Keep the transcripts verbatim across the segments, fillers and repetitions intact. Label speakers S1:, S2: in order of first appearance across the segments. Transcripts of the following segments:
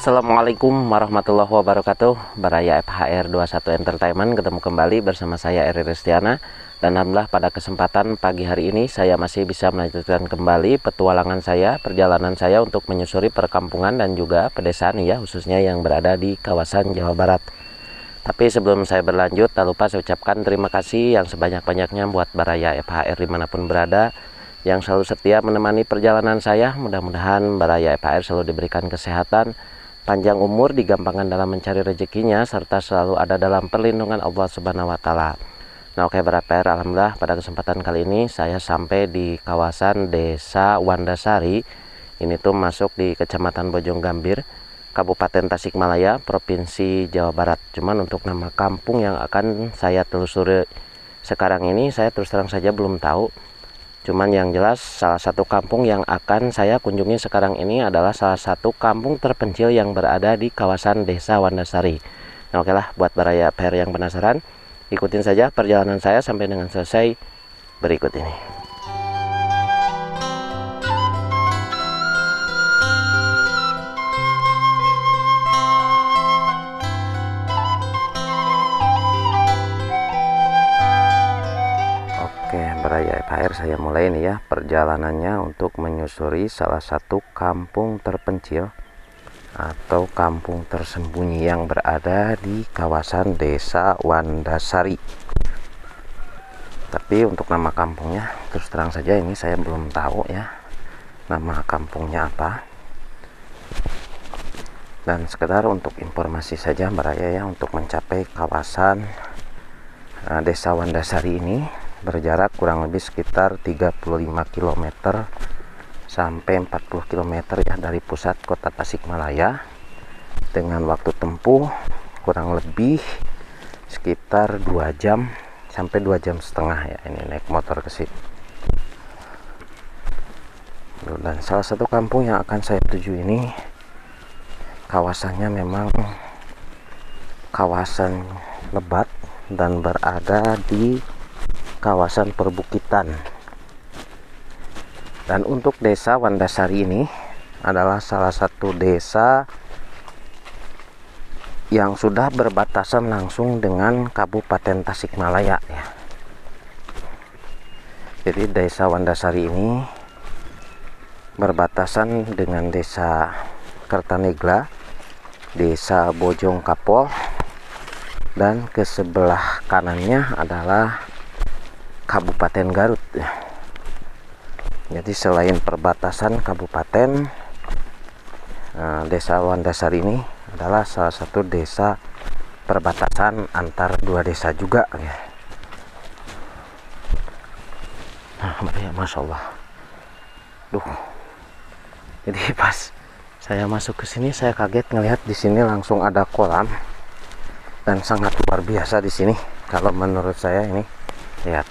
S1: Assalamualaikum warahmatullahi wabarakatuh. Baraya F H R dua puluh satu Entertainment ketemu kembali bersama saya Eri Ristiana. Dan alhamdulillah pada kesempatan pagi hari ini saya masih bisa melanjutkan kembali petualangan saya, perjalanan saya untuk menyusuri perkampungan dan juga pedesaan ya, khususnya yang berada di kawasan Jawa Barat. Tapi sebelum saya berlanjut, tak lupa saya ucapkan terima kasih yang sebanyak-banyaknya buat Baraya F H R dimanapun berada, yang selalu setia menemani perjalanan saya. Mudah-mudahan Baraya F H R selalu diberikan kesehatan, panjang umur, digampangkan dalam mencari rezekinya, serta selalu ada dalam perlindungan Allah Subhanahu wa Ta'ala. Nah, oke Baraya F H R, alhamdulillah pada kesempatan kali ini saya sampai di kawasan Desa Wandasari. Ini tuh masuk di Kecamatan Bojonggambir, Kabupaten Tasikmalaya, Provinsi Jawa Barat. Cuman untuk nama kampung yang akan saya telusuri sekarang ini saya terus terang saja belum tahu. Cuman yang jelas salah satu kampung yang akan saya kunjungi sekarang ini adalah salah satu kampung terpencil yang berada di kawasan Desa Wandasari. Nah, oke lah, buat Baraya F H R yang penasaran, ikutin saja perjalanan saya sampai dengan selesai berikut ini. Oke, Baraya F H R, saya mulai nih ya perjalanannya untuk menyusuri salah satu kampung terpencil atau kampung tersembunyi yang berada di kawasan Desa Wandasari. Tapi untuk nama kampungnya terus terang saja ini saya belum tahu ya, nama kampungnya apa. Dan sekedar untuk informasi saja Baraya ya, untuk mencapai kawasan uh, Desa Wandasari ini berjarak kurang lebih sekitar tiga puluh lima kilometer sampai empat puluh kilometer ya dari pusat kota Tasikmalaya, dengan waktu tempuh kurang lebih sekitar dua jam sampai dua jam setengah ya, ini naik motor ke sini. Dan salah satu kampung yang akan saya tuju ini kawasannya memang kawasan lebat dan berada di kawasan perbukitan. Dan untuk Desa Wandasari ini adalah salah satu desa yang sudah berbatasan langsung dengan Kabupaten Tasikmalaya ya. Jadi Desa Wandasari ini berbatasan dengan Desa Kertanegla, Desa Bojongkapol, dan ke sebelah kanannya adalah Kabupaten Garut. Jadi selain perbatasan kabupaten, Desa Wandasari ini adalah salah satu desa perbatasan antar dua desa juga ya. Nah, ya, Masya Allah. Duh. Jadi pas saya masuk ke sini saya kaget ngelihat di sini langsung ada kolam, dan sangat luar biasa di sini kalau menurut saya ini. Lihat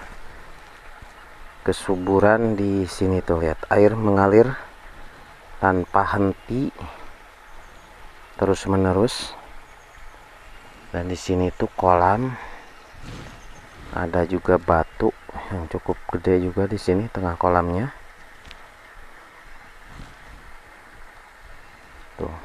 S1: kesuburan di sini tuh, lihat air mengalir tanpa henti terus menerus. Dan di sini tuh kolam, ada juga batu yang cukup gede juga di sini tengah kolamnya tuh.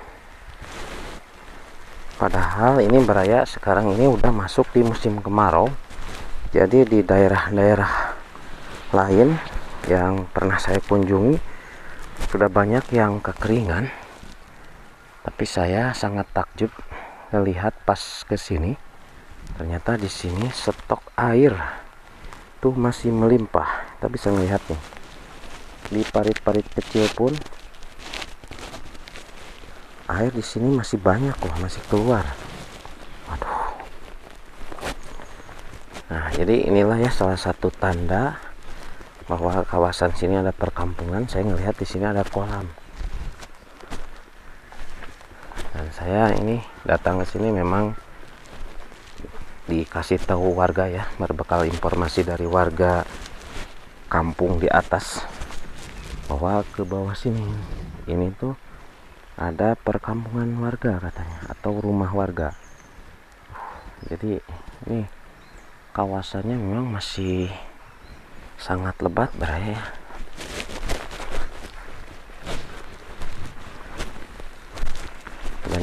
S1: Padahal ini Baraya sekarang ini udah masuk di musim kemarau. Jadi di daerah-daerah lain yang pernah saya kunjungi sudah banyak yang kekeringan, tapi saya sangat takjub melihat pas ke sini, ternyata di sini stok air tuh masih melimpah. Tapi saya melihat nih di parit-parit kecil pun air di sini masih banyak loh, masih keluar. Waduh. Nah, jadi inilah ya salah satu tanda bahwa kawasan sini ada perkampungan. Saya ngelihat di sini ada kolam. Dan saya ini datang ke sini memang dikasih tahu warga ya, berbekal informasi dari warga kampung di atas, bahwa ke bawah sini ini tuh ada perkampungan warga katanya, atau rumah warga. Jadi ini kawasannya memang masih sangat lebat Baraya.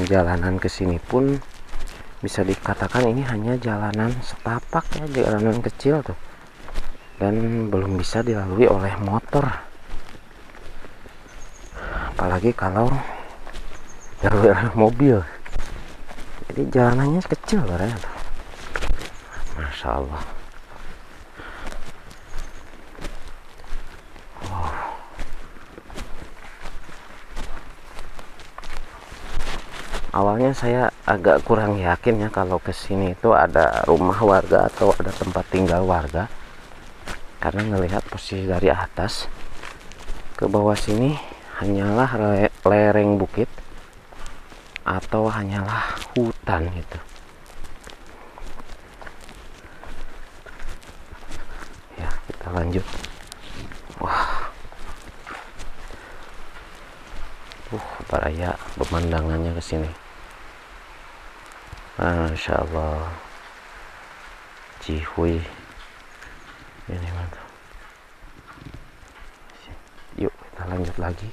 S1: jalanan ke sini pun bisa dikatakan ini hanya jalanan setapak ya, jalanan kecil tuh, dan belum bisa dilalui oleh motor, apalagi kalau dilalui oleh mobil. Jadi jalanannya kecil barangnya tuh. Masya Allah. Wow. Awalnya saya agak kurang yakin ya kalau kesini itu ada rumah warga atau ada tempat tinggal warga, karena ngelihat posisi dari atas ke bawah sini hanyalah le lereng bukit atau hanyalah hutan gitu. Ya, kita lanjut. Wah, uh, baraya pemandangannya ke sini. Masya Allah, Cihuy ini mantap. Yuk kita lanjut lagi.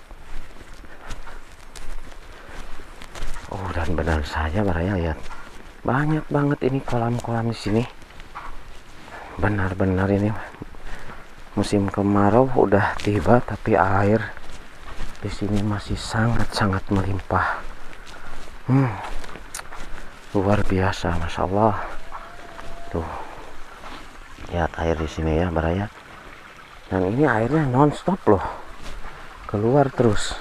S1: Oh, dan benar saja baraya, lihat banyak banget ini kolam-kolam di sini. Benar-benar ini musim kemarau udah tiba, tapi air di sini masih sangat-sangat melimpah. Hmm. Luar biasa, Masya Allah. Tuh, lihat air di sini ya, baraya. Dan ini airnya non-stop loh, keluar terus.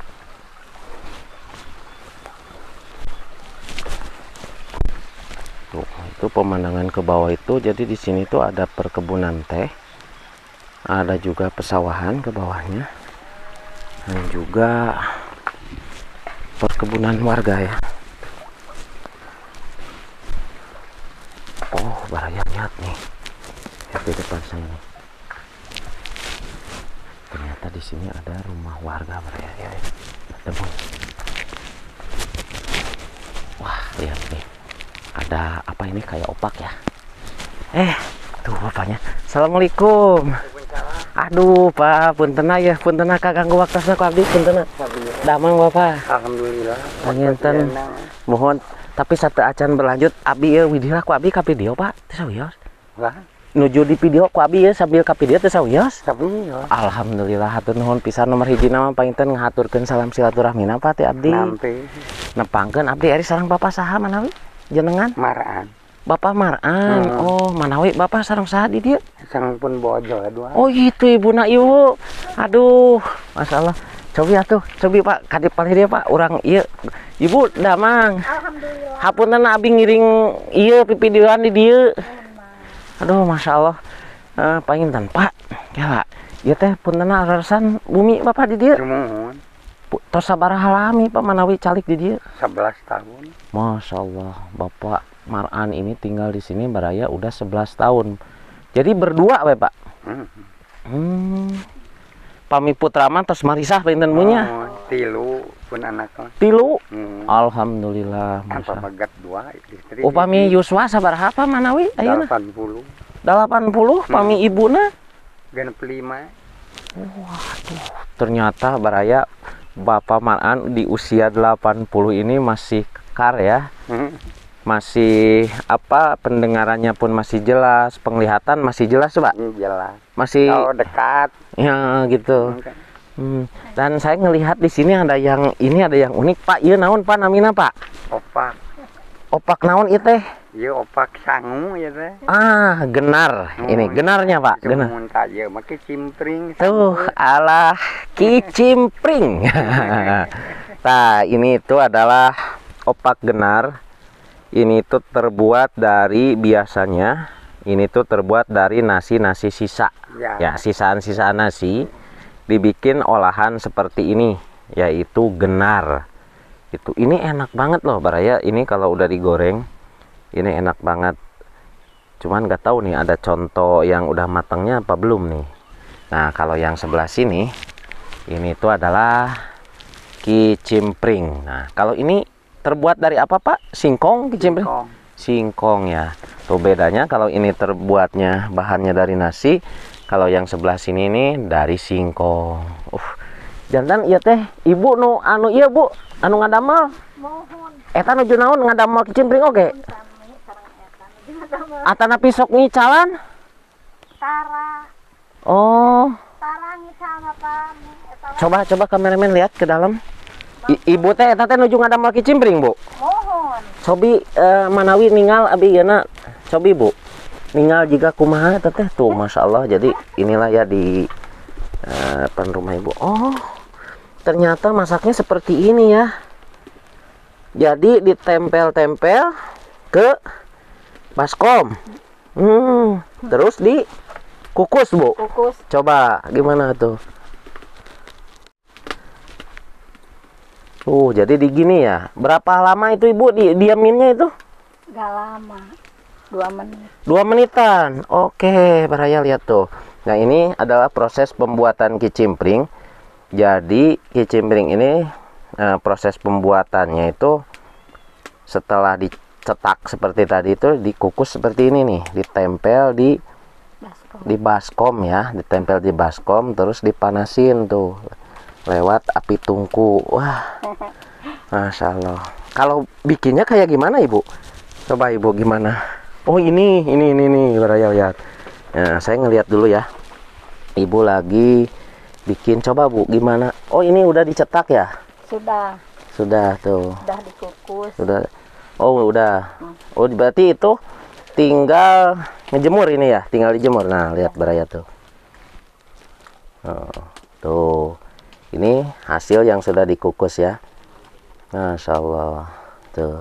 S1: Tuh, itu pemandangan ke bawah itu. Jadi di sini tuh ada perkebunan teh, ada juga pesawahan ke bawahnya, dan juga perkebunan warga ya. Oh, baraya, lihat nih, lihat di depan saya nih. Ternyata di sini ada rumah warga baraya ya. Temu. Wah, lihat nih, ada apa ini, kayak opak ya. Eh, tuh bapaknya. Assalamualaikum. Aduh, Pak, punten ya, punten kaganggu waktosna ku abdi, punten. Damang Bapak.
S2: Alhamdulillah.
S1: Panginten mohon. Tapi satu acan berlanjut, abi ya widira ku abi ka video Pak, teu sawios.
S2: Lah,
S1: Nuju di video ku abi ya sambil ka video teu sawios.
S2: sawios.
S1: Alhamdulillah, hatur nuhun pisan. Nomor hiji nama panginten ngahaturkeun salam silaturahmina Pak teh abdi.
S2: Nampi
S1: Nepangkeun abdi ari sareng Bapak saha manawi? Jenengan?
S2: maraan.
S1: Bapak Mar'an.
S2: Hmm.
S1: Oh, manawi Bapak sareng saha di dieu?
S2: Sang pun bojo dua.
S1: Oh, gitu Ibuna ieu. Aduh, masalah. Cobi atuh, cobi Pak, kadip palih dia Pak, urang ieu. Ibu damang.
S3: Alhamdulillah.
S1: Hapunten abi ngiring ieu pipidioan di dieu. Aduh, Masya Allah. Eh, panginten Pak. Ya, ieu teh puntenna arasan bumi Bapak di dieu.
S2: Cumun
S1: Bu- Tos sabaraha lami Pak manawi calik di dieu?
S2: sebelas tahun.
S1: Masya Allah, Bapak Mar'an ini tinggal di sini baraya udah sebelas tahun. Jadi berdua we Pak.
S2: Hmm.
S1: Hmm. Pami putra mah tos marisah pinten munya.
S2: Oh, tilu pun anaknya.
S1: Tilu.
S2: Hmm.
S1: Alhamdulillah,
S2: Apa
S1: Masya.
S2: bagat dua istri.
S1: Upami Yuswa sabaraha Pak manawi ayeuna?
S2: delapan puluh.
S1: delapan puluh, pami ibuna.
S2: Genep lima.
S1: Ternyata baraya Bapak Mar'an di usia delapan puluh ini masih kekar ya.
S2: Hmm.
S1: Masih apa, pendengarannya pun masih jelas, penglihatan masih jelas Pak.
S2: Ini jelas.
S1: Masih
S2: Kalau dekat.
S1: ya gitu.
S2: Hmm.
S1: Hmm. Dan saya ngelihat di sini ada yang ini ada yang unik Pak. Iya naon Pak namina Pak?
S2: Opak.
S1: Opak naon ieu teh?
S2: Iya opak sangu ya teh.
S1: Ah, genar. Ini
S2: Oh,
S1: genarnya Pak, genar.
S2: Cumun kaya make cimpring.
S1: Tuh, alah kicimpring. Nah, ini itu adalah opak genar. Ini tuh terbuat dari, biasanya ini tuh terbuat dari nasi-nasi sisa.
S2: Ya.
S1: Ya, sisaan-sisaan nasi dibikin olahan seperti ini, yaitu genar. Itu ini enak banget loh baraya, ini kalau udah digoreng ini enak banget. Cuman nggak tahu nih ada contoh yang udah matangnya apa belum nih. Nah, kalau yang sebelah sini ini tuh adalah kicimpring. Nah, kalau ini terbuat dari apa Pak? Singkong, kicimpring?
S2: Singkong.
S1: Singkong ya. Tuh bedanya, kalau ini terbuatnya bahannya dari nasi, kalau yang sebelah sini ini dari singkong. Uh, Jantan ieu teh ibu nu anu ieu Bu, anu ngadamel.
S3: Mohon
S1: Eta nuju naon ngadamel kicimpring oge?
S3: kami sareng eta nu ngadamel
S1: Atana pisok ngicalan?
S3: tara
S1: Oh,
S3: tara ngical kami eta mah
S1: coba coba kameramen lihat ke dalam. I- ibu teh eta teh nuju ngadamel kicimpring, Bu.
S3: mohon
S1: Cobi eh, manawi ningal abi yeuna. Cobi Bu. Ningal jika kumaha eta teh tuh Masya Allah. Jadi inilah ya di eh, depan rumah Ibu. Oh, ternyata masaknya seperti ini ya. Jadi ditempel-tempel ke baskom. Hmm, terus dikukus, Bu.
S3: kukus
S1: Coba gimana tuh? Uh, jadi di gini ya. Berapa lama itu Ibu di diaminnya itu?
S3: gak lama dua menit
S1: Dua menitan. Oke, Baraya lihat tuh. Nah, ini adalah proses pembuatan kicimpring. Jadi kicimpring ini eh, proses pembuatannya itu setelah dicetak seperti tadi itu dikukus seperti ini nih, ditempel di
S3: baskom
S1: di baskom ya, ditempel di baskom terus dipanasin tuh lewat api tungku. Wah, Masya Allah. Kalau bikinnya kayak gimana Ibu? Coba Ibu gimana? Oh ini, ini, ini, nih, Baraya lihat. Nah, saya ngelihat dulu ya. Ibu lagi bikin, coba Bu, gimana? Oh ini udah dicetak ya?
S3: sudah
S1: Sudah tuh.
S3: sudah dikukus
S1: Sudah. Oh udah. Oh berarti itu tinggal ngejemur ini ya? Tinggal dijemur. Nah lihat Baraya tuh. Oh, tuh. Ini hasil yang sudah dikukus ya. Masya Allah. Tuh.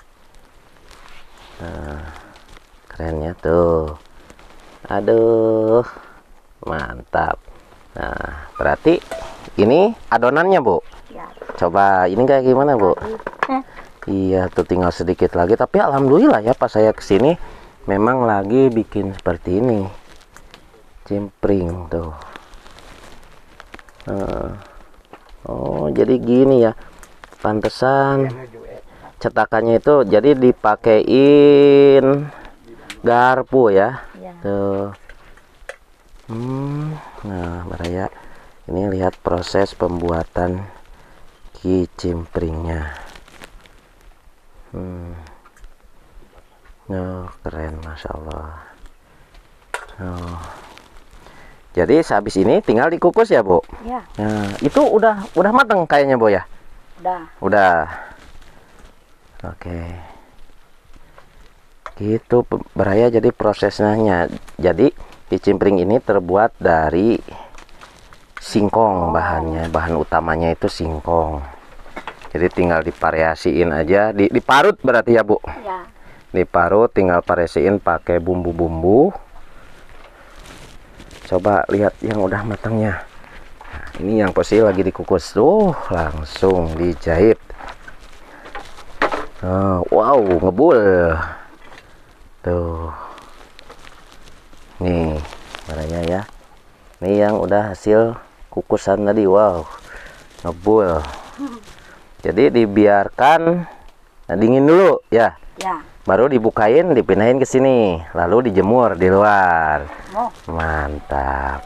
S1: Nah, keren ya tuh. Aduh, mantap. Nah, berarti ini adonannya Bu.
S3: ya
S1: Coba ini kayak gimana Bu?
S3: eh,
S1: Iya tuh tinggal sedikit lagi. Tapi alhamdulillah ya pas saya kesini memang lagi bikin seperti ini. Cimpring tuh. Nah. Oh jadi gini ya. Pantesan cetakannya itu jadi dipakein garpu ya.
S3: ya
S1: Tuh. Hmm. Nah Baraya ini lihat proses pembuatan kicimpringnya. Hmm. Oh, keren Masya Allah. Oh. Jadi sehabis ini tinggal dikukus ya Bu.
S3: ya
S1: Nah itu udah udah matang kayaknya Bu ya.
S3: udah
S1: Udah. Oke. Gitu Pe- Baraya jadi prosesnya. Jadi kicimpring ini terbuat dari singkong bahannya. Bahan utamanya itu singkong. Jadi tinggal divariasiin aja, di, diparut berarti ya Bu.
S3: ya
S1: Diparut tinggal variasiin pakai bumbu-bumbu. Coba lihat yang udah matangnya. Nah, ini yang posisi lagi dikukus tuh, langsung dijahit. Oh, wow, ngebul. Tuh. Nih, warnanya ya. Ini yang udah hasil kukusan tadi, wow. Ngebul. Jadi dibiarkan nah, dingin dulu ya.
S3: ya
S1: Baru dibukain, dipindahin ke sini, lalu dijemur di luar.
S3: mau
S1: Mantap.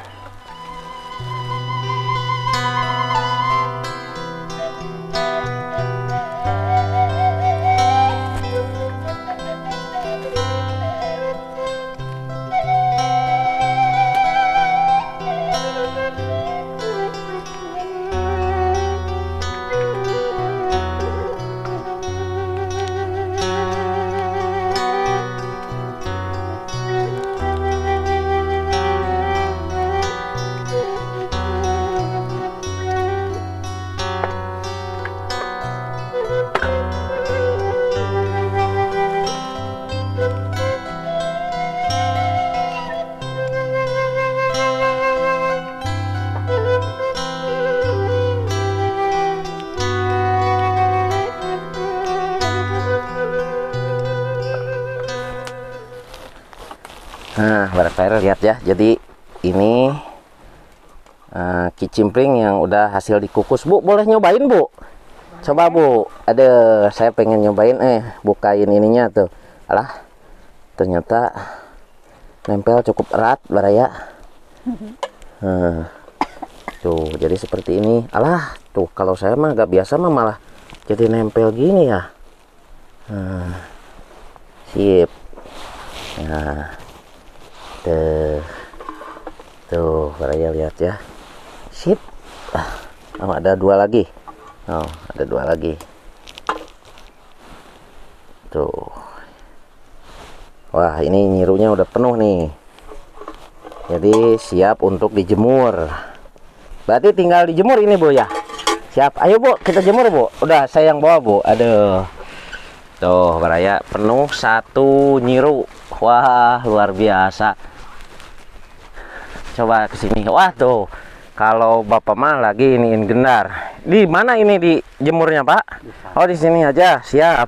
S1: Nah, bareng lihat ya. Jadi ini uh, kicimpring yang udah hasil dikukus. Bu, boleh nyobain, Bu? Coba, Bu. Ada, saya pengen nyobain eh bukain ininya tuh. Alah. Ternyata nempel cukup erat, Baraya. Hmm. Tuh, jadi seperti ini. Alah, tuh kalau saya mah gak biasa mah malah jadi nempel gini ya. Nah, sip. Nah, tuh, tuh, Baraya lihat ya. Sip. Ah, oh, ada dua lagi. Oh, ada dua lagi. Tuh. Wah, ini nyirunya udah penuh nih. Jadi siap untuk dijemur. Berarti tinggal dijemur ini Bu ya. Siap. Ayo Bu, kita jemur Bu. Udah saya yang bawa Bu. Aduh. Tuh, Baraya penuh satu nyiru. Wah, luar biasa. Coba ke sini. Wah, tuh. Kalau Bapak mah lagi iniin gendar. Di mana ini di jemurnya, Pak? Oh, di sini aja. Siap.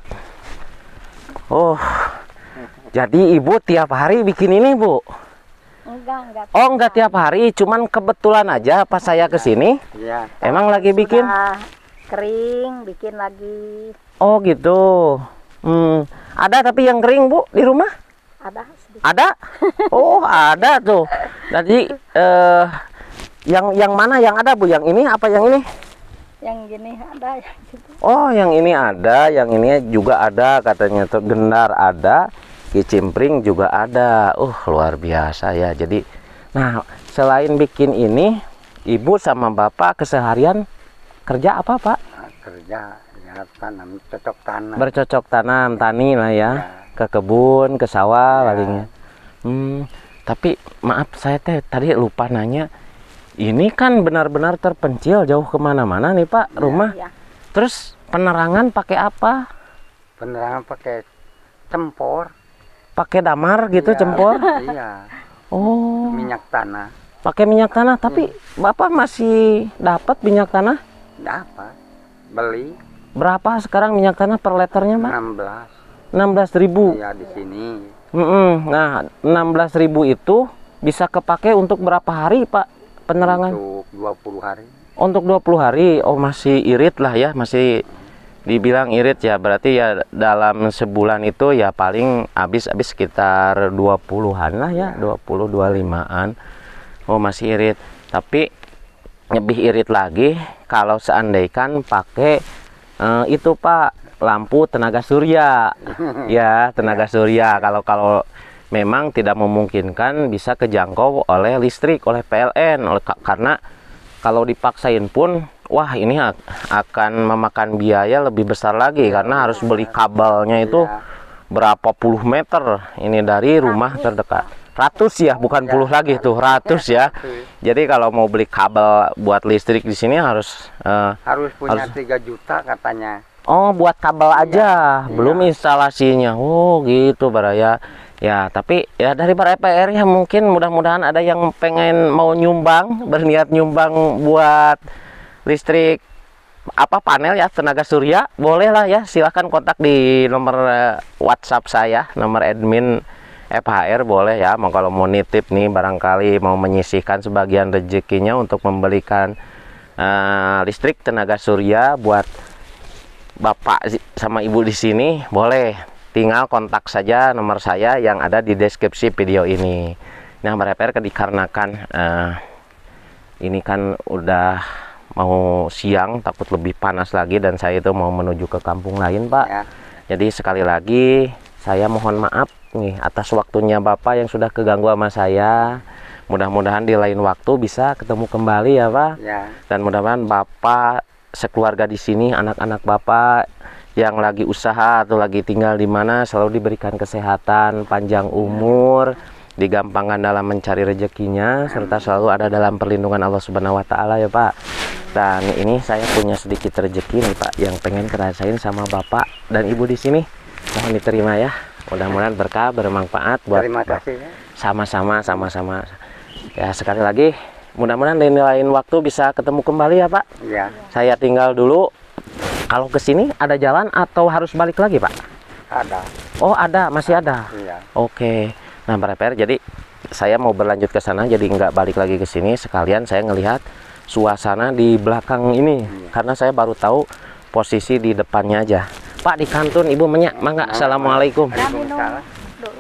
S1: Oh. Jadi Ibu tiap hari bikin ini, Bu?
S3: Enggak, enggak.
S1: Oh, enggak tiap hari, cuman kebetulan aja pas saya ke sini.
S2: Iya.
S1: Emang lagi bikin?
S3: Sudah kering, bikin lagi.
S1: Oh, gitu. Hmm, ada tapi yang kering, Bu, di rumah?
S3: Ada sedikit.
S1: Ada? Oh, ada tuh. Jadi eh yang yang mana yang ada, Bu? Yang ini apa yang ini?
S3: Yang gini ada, yang gitu.
S1: Oh, yang ini ada, yang ini juga ada katanya tuh. Gendar ada, kicimpring juga ada. Uh, luar biasa ya. Jadi, nah, selain bikin ini, Ibu sama Bapak keseharian kerja apa, Pak?
S2: Nah, kerja ya tanam cocok tanam.
S1: Bercocok tanam, tani lah ya.
S2: Ya.
S1: Ke kebun, ke sawah
S2: Ya.
S1: palingnya. Hmm, tapi maaf saya teh tadi lupa nanya. Ini kan benar-benar terpencil jauh kemana-mana nih Pak, rumah.
S3: Ya.
S1: Terus penerangan pakai apa?
S2: Penerangan pakai cempor.
S1: Pakai damar gitu,
S2: Iya,
S1: cempor?
S2: Iya.
S1: Oh,
S2: Minyak tanah.
S1: pakai minyak tanah. Tapi Bapak masih dapat minyak tanah?
S2: Dapat. Beli
S1: Berapa sekarang minyak tanah per liternya, Pak?
S2: enam belas.
S1: enam belas ribu.
S2: Iya di sini.
S1: Mm-mm. Nah, enam belas ribu itu bisa kepake untuk berapa hari, Pak? Penerangan?
S2: Untuk dua puluh hari.
S1: Untuk dua puluh hari. Oh, masih irit lah ya, masih dibilang irit ya. Berarti ya dalam sebulan itu ya paling habis-habis sekitar dua puluhan lah ya, dua puluh dua puluh limaan. Oh, masih irit. Tapi lebih irit lagi kalau seandainya pakai eh, itu Pak, lampu tenaga surya. Ya, tenaga surya. Kalau kalau memang tidak memungkinkan bisa kejangkau oleh listrik, oleh P L N, oleh karena kalau dipaksain pun wah ini akan memakan biaya lebih besar lagi karena harus beli kabelnya itu
S2: Iya.
S1: berapa puluh meter ini dari rumah terdekat. Ratus ya, bukan puluh lagi tuh, ratus ya. Jadi kalau mau beli kabel buat listrik di sini harus eh,
S2: Harus punya
S1: Harus-
S2: tiga juta katanya.
S1: oh, buat kabel aja,
S2: Iya.
S1: belum instalasinya. Oh, gitu Baraya. Ya, tapi ya dari Baraya P R ya mungkin mudah-mudahan ada yang pengen mau nyumbang, berniat nyumbang buat listrik apa panel ya tenaga surya, boleh lah ya, silahkan kontak di nomor eh, WhatsApp saya, nomor admin F H R boleh ya. Mau kalau mau nitip nih barangkali mau menyisihkan sebagian rezekinya untuk membelikan eh, listrik tenaga surya buat Bapak sama Ibu di sini, boleh. Tinggal kontak saja nomor saya yang ada di deskripsi video ini. Nah, Baraya P R dikarenakan eh, ini kan udah mau siang, takut lebih panas lagi dan saya itu mau menuju ke kampung lain, Pak.
S2: Ya.
S1: Jadi sekali lagi saya mohon maaf nih atas waktunya Bapak yang sudah keganggu sama saya. Mudah-mudahan di lain waktu bisa ketemu kembali ya, Pak.
S2: Ya.
S1: Dan mudah-mudahan Bapak sekeluarga di sini, anak-anak Bapak yang lagi usaha atau lagi tinggal di mana selalu diberikan kesehatan, panjang umur, digampangkan dalam mencari rezekinya, serta selalu ada dalam perlindungan Allah Subhanahu wa taala ya, Pak. Dan ini saya punya sedikit rezeki nih, Pak, yang pengen kerasain sama Bapak dan Ibu di sini. Mohon diterima ya. Mudah-mudahan berkah, bermanfaat buat
S2: Terima
S1: Bapak.
S2: kasih ya.
S1: Sama-sama, sama-sama. Ya, sekali lagi mudah-mudahan di lain waktu bisa ketemu kembali ya, Pak.
S2: Ya.
S1: Saya tinggal dulu. Kalau ke sini ada jalan atau harus balik lagi, Pak?
S2: Ada.
S1: Oh, ada, masih ada.
S2: Iya.
S1: Oke. Nah, Baraya P R, jadi saya mau berlanjut ke sana, jadi nggak balik lagi ke sini. Sekalian saya ngelihat suasana di belakang ini,
S2: Iya.
S1: karena saya baru tahu posisi di depannya aja. Pak, di kantun Ibu menyak, mangga. Assalamualaikum.
S3: Nah, minum
S2: Waalaikumsalam.
S3: dulu.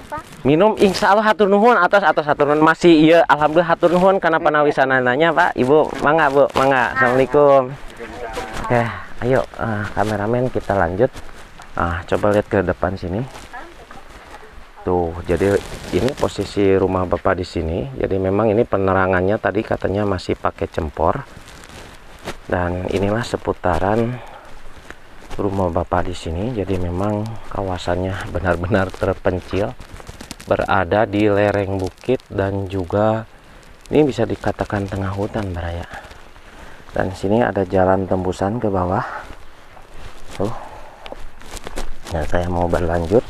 S3: Pak.
S1: Minum insya Allah hatur nuhun atas atas hatur nuhun masih iya alhamdulillah hatur nuhun karena panawisanananya Pak. Ibu mangga Bu, mangga. Assalamualaikum. Oke, ayo uh, kameramen kita lanjut. Ah, coba lihat ke depan sini. Tuh, jadi ini posisi rumah Bapak di sini. Jadi memang ini penerangannya tadi katanya masih pakai cempor. Dan inilah seputaran rumah Bapak di sini. Jadi memang kawasannya benar-benar terpencil, berada di lereng bukit dan juga ini bisa dikatakan tengah hutan Baraya. Dan sini ada jalan tembusan ke bawah. Tuh. Nah, saya mau berlanjut.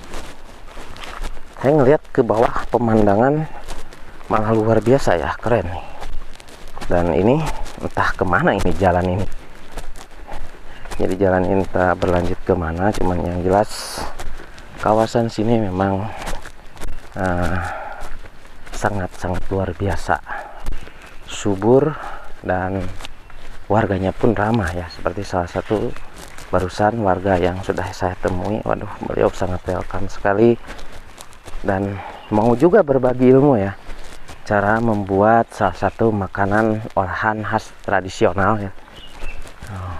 S1: Saya ngelihat ke bawah pemandangan malah luar biasa ya, keren nih. Dan ini entah kemana ini jalan ini. Jadi jalan ini tak berlanjut kemana, cuman yang jelas kawasan sini memang sangat-sangat uh, luar biasa, subur dan warganya pun ramah ya. Seperti salah satu barusan warga yang sudah saya temui, waduh beliau sangat welcome sekali dan mau juga berbagi ilmu ya, cara membuat salah satu makanan olahan khas tradisional ya. Oh.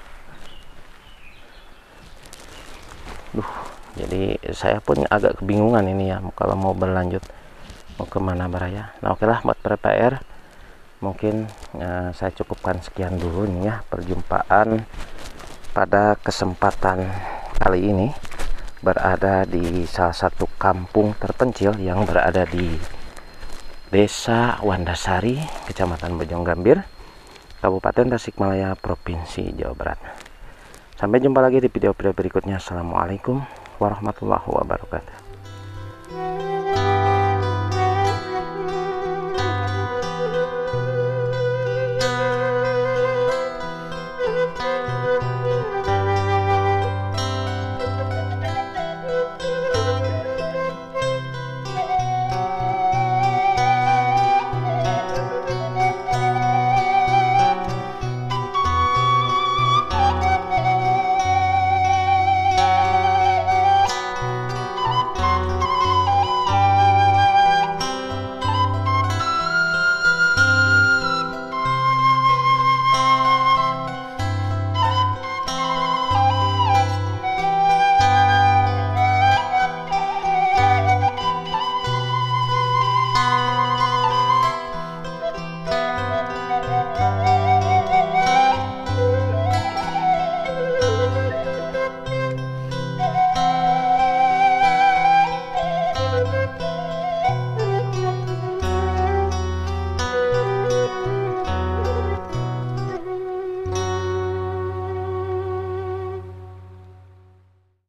S1: Duh, jadi saya pun agak kebingungan ini ya kalau mau berlanjut mau kemana Baraya. Nah oke lah buat P R mungkin eh, saya cukupkan sekian dulu nih ya perjumpaan pada kesempatan kali ini berada di salah satu kampung terpencil yang berada di Desa Wandasari, Kecamatan Bojonggambir, Kabupaten Tasikmalaya, Provinsi Jawa Barat. Sampai jumpa lagi di video-video berikutnya. Assalamualaikum warahmatullahi wabarakatuh.